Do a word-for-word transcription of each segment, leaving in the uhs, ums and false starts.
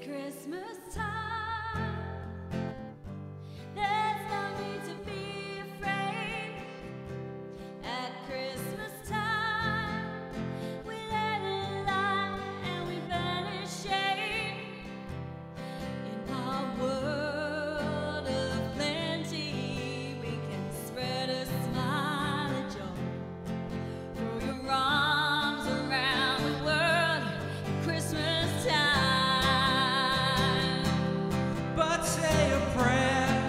Christmas time. There's no need to be afraid. At Christmas time, we let it lie and we banish shame. In our world of plenty, we can spread a smile of joy. Throw your arms around the world at Christmas time. Say a prayer,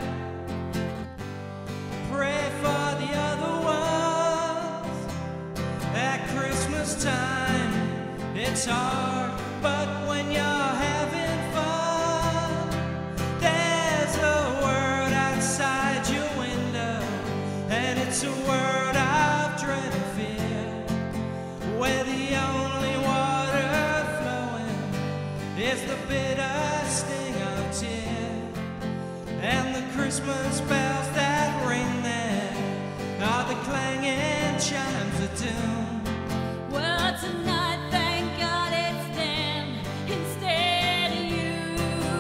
pray for the other ones. At Christmas time, it's hard, but when you're having fun, there's a word outside your window, and it's a word of dread and fear, where the only water flowing is the bitter sting of tears. And the Christmas bells that ring there are the clanging chimes of doom. Well, tonight, thank God it's them instead of you.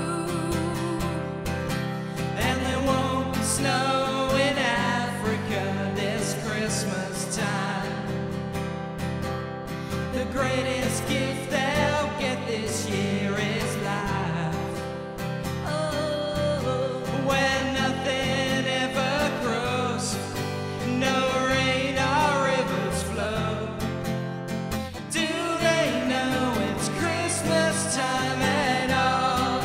And there won't be snow in Africa this Christmas time. The greatest gift they'll get this year is life. Where nothing ever grows, no rain or rivers flow. Do they know it's Christmas time at all?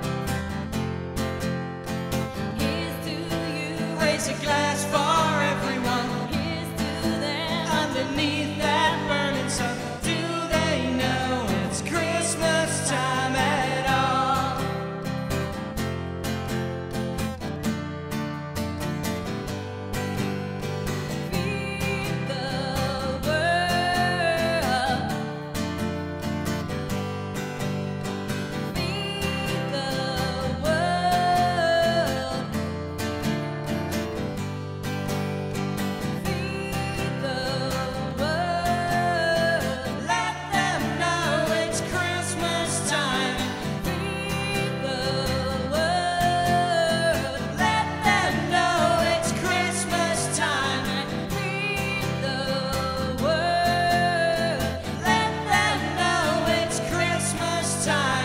Here's to you, Raise a glass for everyone here's to them. underneath that burning sun. Do they know it's Christmas time at all? Feed the world. Feed the world. Feed the world. Let them know it's Christmas time. Feed the world. Let them know it's Christmas time. Feed the world. Let them know it's Christmas time.